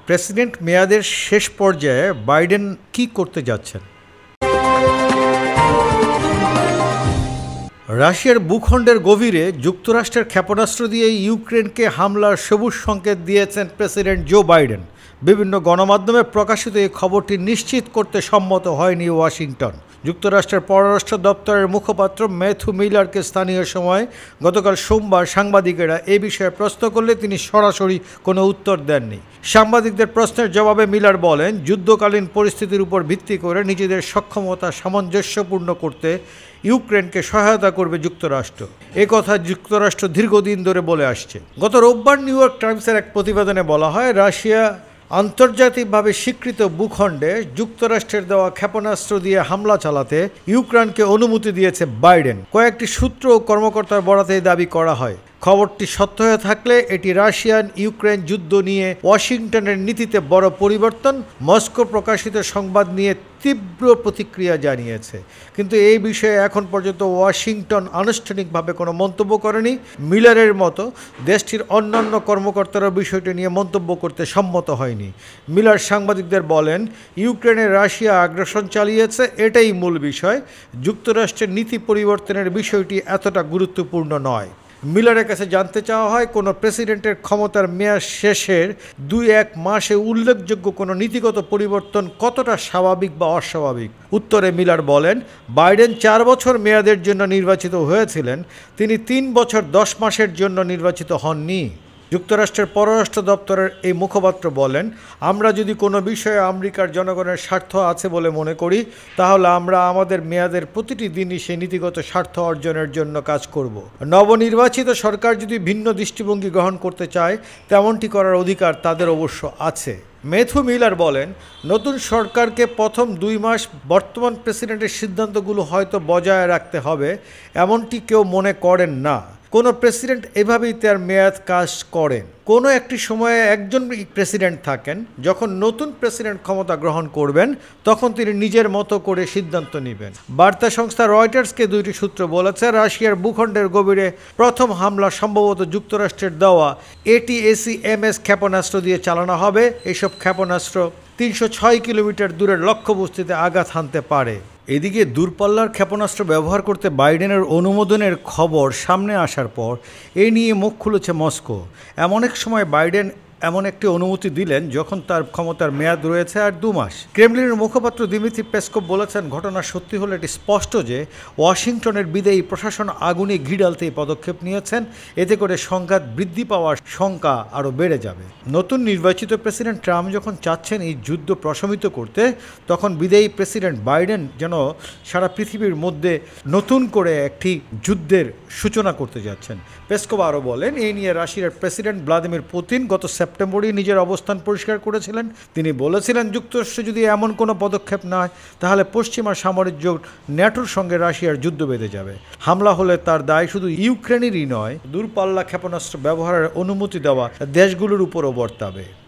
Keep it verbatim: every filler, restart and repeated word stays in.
President মেয়াদের শেষ পর্যায়ে বাইডেন কি করতে যাচ্ছেন? রাশিয়ার ভূখণ্ডের গভীরে যুক্তরাষ্ট্রের ক্ষেপণাস্ত্র দিয়ে ইউক্রেনকে হামলার সবুজ সংকেত দিয়েছেন প্রেসিডেন্ট জো বাইডেন। বিভিন্ন গণমাধ্যমে প্রকাশিত এই খবরটি নিশ্চিত করতে সম্মত হয়নি ওয়াশিংটন। যুক্তরাষ্ট্রের পররাষ্ট্র দপ্তরের মুখপাত্র ম্যাথু মিলারকে স্থানীয় সময় গতকাল সোমবার সাংবাদিকেরা এ বিষয়ে প্রশ্ন করলে তিনি সরাসরি কোনো উত্তর দেননি। সাংবাদিকদের প্রশ্নের জবাবে মিলার বলেন, যুদ্ধকালীন পরিস্থিতির উপর ভিত্তি করে নিজেদের সক্ষমতা সামঞ্জস্যপূর্ণ করতে ইউক্রেনকে সহায়তা করবে যুক্তরাষ্ট্র। এ কথা যুক্তরাষ্ট্র দীর্ঘদিন ধরে বলে আসছে। গত রোববার নিউ ইয়র্ক টাইমসের এক প্রতিবেদনে বলা হয়, রাশিয়া আন্তর্জাতিকভাবে স্বীকৃত ভূখণ্ডে যুক্তরাষ্ট্রের দেওয়া ক্ষেপণাস্ত্র দিয়ে হামলা চালাতে ইউক্রেনকে অনুমতি দিয়েছে বাইডেন। কয়েকটি সূত্র ও কর্মকর্তার বরাতে দাবি করা হয়। খবরটি সত্য হয়ে থাকলে এটি রাশিয়ান ইউক্রেন যুদ্ধ নিয়ে ওয়াশিংটনের নীতিতে বড় পরিবর্তন। মস্কো প্রকাশিত সংবাদ নিয়ে তীব্র প্রতিক্রিয়া জানিয়েছে, কিন্তু এই বিষয়ে এখন পর্যন্ত ওয়াশিংটন আনুষ্ঠানিকভাবে কোনো মন্তব্য করেনি। মিলারের মতো দেশটির অন্যান্য কর্মকর্তারা বিষয়টি নিয়ে মন্তব্য করতে সম্মত হয়নি। মিলার সাংবাদিকদের বলেন, ইউক্রেনে রাশিয়া আগ্রাসন চালিয়েছে, এটাই মূল বিষয়। যুক্তরাষ্ট্রের নীতি পরিবর্তনের বিষয়টি এতটা গুরুত্বপূর্ণ নয়। মিলারের কাছে জানতে চাওয়া হয়, কোনো প্রেসিডেন্টের ক্ষমতার মেয়াদ শেষের দুই এক মাসে উল্লেখযোগ্য কোনো নীতিগত পরিবর্তন কতটা স্বাভাবিক বা অস্বাভাবিক। উত্তরে মিলার বলেন, বাইডেন চার বছর মেয়াদের জন্য নির্বাচিত হয়েছিলেন, তিনি তিন বছর দশ মাসের জন্য নির্বাচিত হননি। যুক্তরাষ্ট্রের পররাষ্ট্র দপ্তরের এই মুখপাত্র বলেন, আমরা যদি কোনো বিষয়ে আমেরিকার জনগণের স্বার্থ আছে বলে মনে করি, তাহলে আমরা আমাদের মেয়াদের প্রতিটি দিনই সেই নীতিগত স্বার্থ অর্জনের জন্য কাজ করব। নবনির্বাচিত সরকার যদি ভিন্ন দৃষ্টিভঙ্গি গ্রহণ করতে চায়, তেমনটি করার অধিকার তাদের অবশ্য আছে। ম্যাথু মিলার বলেন, নতুন সরকারকে প্রথম দুই মাস বর্তমান প্রেসিডেন্টের সিদ্ধান্তগুলো হয়তো বজায় রাখতে হবে, এমনটি কেউ মনে করেন না। কোনো প্রেসিডেন্ট এভাবেই তার মেয়াদ কাজ করেন। কোনো একটি সময়ে একজন প্রেসিডেন্ট থাকেন, যখন নতুন প্রেসিডেন্ট ক্ষমতা গ্রহণ করবেন তখন তিনি নিজের মতো করে সিদ্ধান্ত নেবেন। বার্তা সংস্থা রয়টার্সকে দুইটি সূত্র বলেছে, রাশিয়ার ভূখণ্ডের গভীরে প্রথম হামলা সম্ভবত যুক্তরাষ্ট্রের দেওয়া এটিএসিএমএস ক্ষেপণাস্ত্র দিয়ে চালানো হবে। এসব ক্ষেপণাস্ত্র তিনশো ছয় কিলোমিটার দূরের লক্ষ্যবস্তুতে আঘাত হানতে পারে। এদিকে দূরপাল্লার ক্ষেপণাস্ত্র ব্যবহার করতে বাইডেনের অনুমোদনের খবর সামনে আসার পর এ নিয়ে মুখ খুলেছে মস্কো। এমন এক সময় বাইডেন এমন একটি অনুমতি দিলেন যখন তার ক্ষমতার মেয়াদ রয়েছে আর দু মাস। ক্রেমলিনের মুখপাত্র দিমিত্রি পেসকভ বলেছেন, ঘটনা সত্যি হলে এটি স্পষ্ট যে ওয়াশিংটনের বিদায়ী প্রশাসন আগুনে ঘি ঢালতে এই পদক্ষেপ নিয়েছেন। এতে করে সংঘাত বৃদ্ধি পাওয়ার শঙ্কা আরও বেড়ে যাবে। নতুন নির্বাচিত প্রেসিডেন্ট ট্রাম্প যখন চাচ্ছেন এই যুদ্ধ প্রশমিত করতে, তখন বিদায়ী প্রেসিডেন্ট বাইডেন যেন সারা পৃথিবীর মধ্যে নতুন করে একটি যুদ্ধের সূচনা করতে যাচ্ছেন। পেসকভ আরও বলেন, এই নিয়ে রাশিয়ার প্রেসিডেন্ট ভ্লাদিমির পুতিন গত সেপ্টেম্বরেই নিজের অবস্থান পরিষ্কার করেছিলেন। তিনি বলেছিলেন, যুক্তরাষ্ট্র যদি এমন কোনো পদক্ষেপ নেয়, তাহলে পশ্চিমা সামরিক জোট ন্যাটোর সঙ্গে রাশিয়ার যুদ্ধ বেঁধে যাবে। হামলা হলে তার দায় শুধু ইউক্রেনেরই নয়, দূরপাল্লা ক্ষেপণাস্ত্র ব্যবহারের অনুমতি দেওয়া দেশগুলোর উপরও বর্তাবে।